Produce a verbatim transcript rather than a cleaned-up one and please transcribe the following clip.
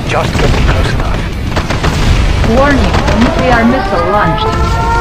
Just getting close enough. Warning, nuclear missile launched.